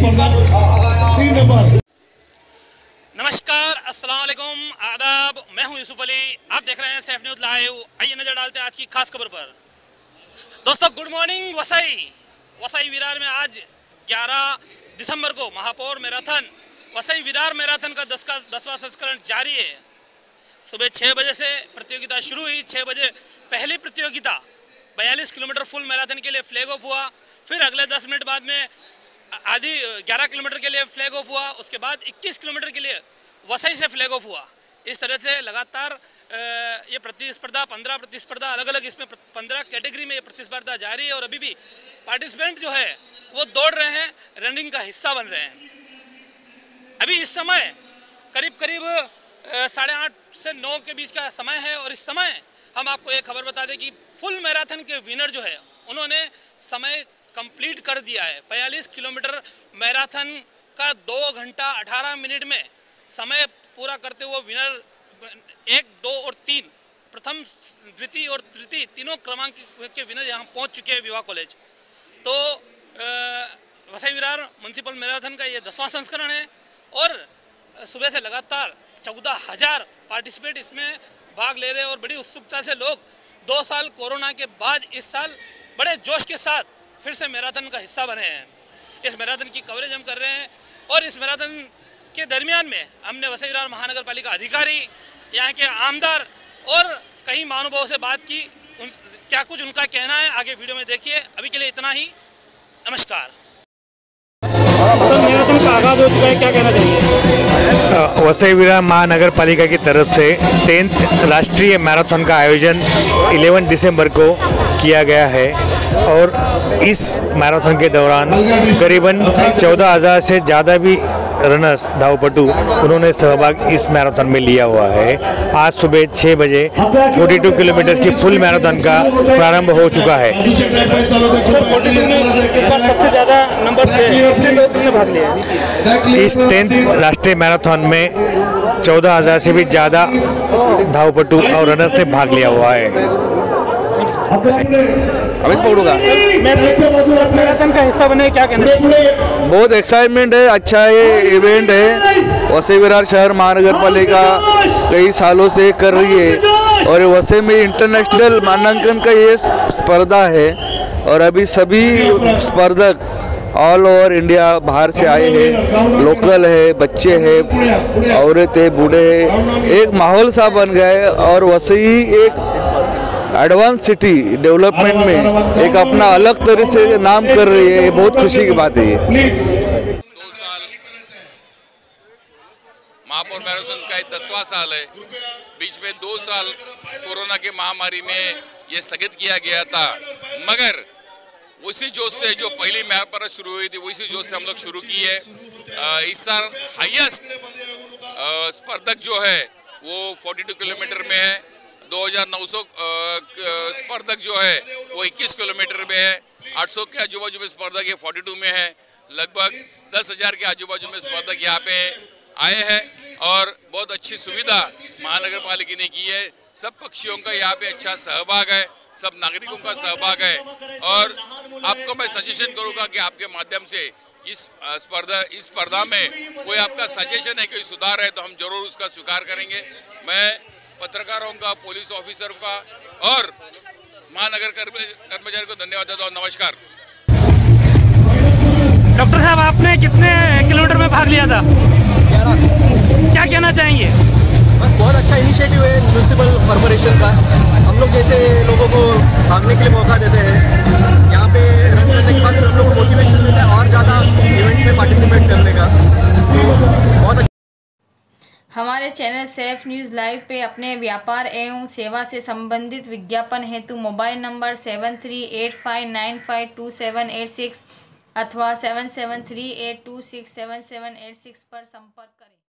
3 number. नमस्कार, अस्सलाम वालेकुम, आदाब। मैं हूं यूसुफ अली, आप देख रहे हैं सैफ न्यूज़ लाइव। आइए नजर डालते हैं आज की खास खबर पर। दोस्तों गुड मॉर्निंग। वसई विरार में आज 11 दिसंबर को महापौर मैराथन वसई विरार मैराथन का 10वां संस्करण जारी है। सुबह 6 बजे से प्रतियोगिता शुरू हुई। 6 बजे पहली प्रतियोगिता 42 किलोमीटर फुल मैराथन के लिए फ्लैग ऑफ हुआ। फिर अगले 10 मिनट बाद में आधी 11 किलोमीटर के लिए फ्लैग ऑफ हुआ। उसके बाद 21 किलोमीटर के लिए वसई से फ्लैग ऑफ हुआ। इस तरह से लगातार ये प्रतिस्पर्धा 15 प्रतिस्पर्धा अलग अलग, इसमें 15 कैटेगरी में ये प्रतिस्पर्धा जारी है और अभी भी पार्टिसिपेंट जो है वो दौड़ रहे हैं, रनिंग का हिस्सा बन रहे हैं। अभी इस समय करीब 8:30 से 9 के बीच का समय है और इस समय हम आपको एक खबर बता दें कि फुल मैराथन के विनर जो है उन्होंने समय कंप्लीट कर दिया है। 42 किलोमीटर मैराथन का 2 घंटा 18 मिनट में समय पूरा करते हुए विनर 1, 2 और 3 प्रथम, द्वितीय और तृतीय तीनों क्रमांक के विनर यहाँ पहुँच चुके हैं विवाह कॉलेज। तो वसई विरार म्यूनसिपल मैराथन का ये 10वां संस्करण है और सुबह से लगातार 14,000 पार्टिसिपेट इसमें भाग ले रहे हैं और बड़ी उत्सुकता से लोग 2 साल कोरोना के बाद इस साल बड़े जोश के साथ फिर से मैराथन का हिस्सा बने हैं। इस मैराथन की कवरेज हम कर रहे हैं और इस मैराथन के दरमियान में हमने वसई विरार महानगर पालिका अधिकारी, यहाँ के आमदार और कई महानुभावों से बात की। क्या कुछ उनका कहना है आगे वीडियो में देखिए। अभी के लिए इतना ही, नमस्कार। मैराथन का आगाज हो चुका है, क्या कहना चाहिए? वसई विरार महानगर पालिका की तरफ से 10th राष्ट्रीय मैराथन का आयोजन 11 दिसंबर को किया गया है और इस मैराथन के दौरान करीबन 14,000 से ज़्यादा भी रनर्स, धावपटु, उन्होंने सहभाग इस मैराथन में लिया हुआ है। आज सुबह 6 बजे 42 किलोमीटर की फुल मैराथन का प्रारंभ हो चुका है। सबसे ज़्यादा नंबर से भाग लिया इस 10th राष्ट्रीय मैराथन में 14,000 से भी ज़्यादा धावपटु और रनर्स ने भाग लिया हुआ है। अमित पकड़ूंगा। मैराथन का हिस्सा बने, क्या कहना चाहिए? बहुत एक्साइटमेंट है, अच्छा ये इवेंट है। वसई विरार शहर महानगर पालिका कई सालों से कर रही है और वसई में इंटरनेशनल मानांकन का ये स्पर्धा है और अभी सभी स्पर्धक ऑल ओवर इंडिया बाहर से आए हैं। लोकल है, बच्चे हैं, औरतें, बूढ़े हैं, एक माहौल सा बन गए और वसई एक एडवांस सिटी डेवलपमेंट में एक अपना अलग तरह से नाम कर रही है। ये बहुत खुशी की बात है। ये 2 साल महापौर मैराथन का 10वां साल है। बीच में 2 साल कोरोना के महामारी में ये स्थगित किया गया था, मगर उसी जोश से जो पहली मैराथन शुरू हुई थी उसी जोश से हम लोग शुरू की है। इस साल हाईएस्ट स्पर्धक जो है वो 42 किलोमीटर में है। 2,900 स्पर्धक जो है वो 21 किलोमीटर में है। 800 के आजू बाजू में स्पर्धक ये 42 में है। लगभग 10,000 के आजू बाजू में स्पर्धक यहाँ पे आए हैं और बहुत अच्छी सुविधा महानगर पालिका ने की है। सब पक्षियों का यहाँ पे अच्छा सहभाग है, सब नागरिकों का सहभाग है और आपको मैं सजेशन करूँगा कि आपके माध्यम से इस स्पर्धा में कोई आपका सजेशन है, कोई सुधार है तो हम जरूर उसका स्वीकार करेंगे। मैं पत्रकारों का, पुलिस ऑफिसर का और महानगर कर्मचारी को धन्यवाद देता हूँ। नमस्कार। डॉक्टर साहब, आपने कितने किलोमीटर में भाग लिया था? 11। क्या कहना चाहेंगे? बस बहुत अच्छा इनिशिएटिव है म्यूनिसिपल कॉर्पोरेशन का। हम लोग जैसे लोगों को भागने के लिए मौका देते हैं, यहाँ पे रन करने के बाद हम लोग को मोटिवेशन मिलता है और ज़्यादा इवेंट्स में पार्टिसिपेट करने का। तो बहुत हमारे चैनल सैफ न्यूज़ लाइव पे अपने व्यापार एवं सेवा से संबंधित विज्ञापन हेतु मोबाइल नंबर 7385952786 अथवा 7738267786 पर संपर्क करें।